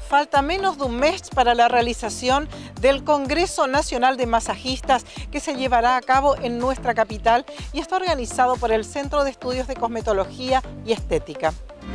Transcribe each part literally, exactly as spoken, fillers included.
Falta menos de un mes para la realización del Congreso Nacional de Masajistas que se llevará a cabo en nuestra capital y está organizado por el Centro de Estudios de Cosmetología y Estética.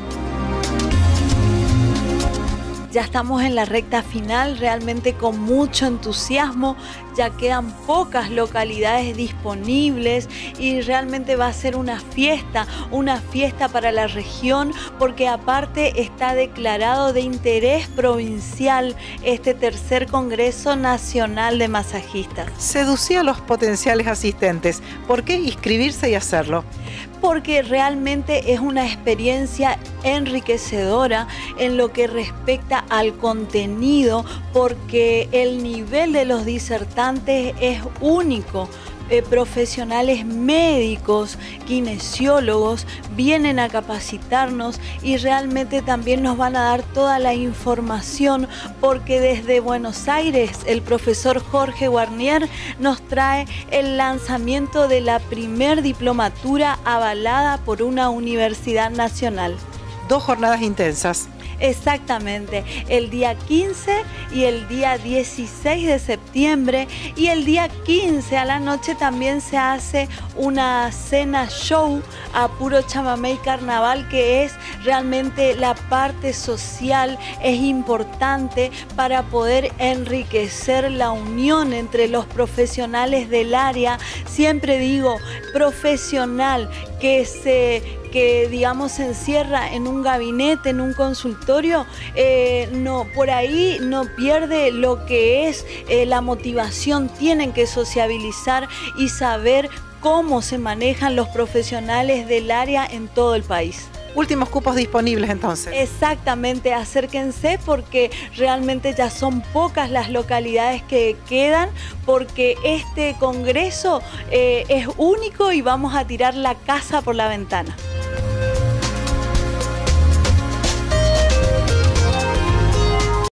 Ya estamos en la recta final, realmente con mucho entusiasmo, ya quedan pocas localidades disponibles y realmente va a ser una fiesta, una fiesta para la región, porque aparte está declarado de interés provincial este tercer Congreso Nacional de Masajistas. Seducía a los potenciales asistentes. ¿Por qué inscribirse y hacerlo? Porque realmente es una experiencia enriquecedora en lo que respecta al contenido, porque el nivel de los disertantes es único. Eh, profesionales médicos, kinesiólogos, vienen a capacitarnos y realmente también nos van a dar toda la información, porque desde Buenos Aires el profesor Jorge Guarnier nos trae el lanzamiento de la primer diplomatura avalada por una universidad nacional. Dos jornadas intensas. Exactamente, el día quince y el día dieciséis de septiembre, y el día quince a la noche también se hace una cena show a puro chamamé y carnaval, que es realmente la parte social, es importante para poder enriquecer la unión entre los profesionales del área. Siempre digo, profesional que se que digamos se encierra en un gabinete, en un consultorio, eh, no, por ahí no pierde lo que es eh, la motivación. Tienen que sociabilizar y saber cómo se manejan los profesionales del área en todo el país. Últimos cupos disponibles entonces. Exactamente, acérquense porque realmente ya son pocas las localidades que quedan, porque este congreso eh, es único y vamos a tirar la casa por la ventana.